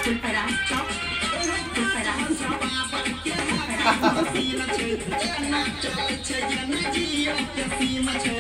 Hãy subscribe cho kênh Ghiền Mì Gõ để không bỏ lỡ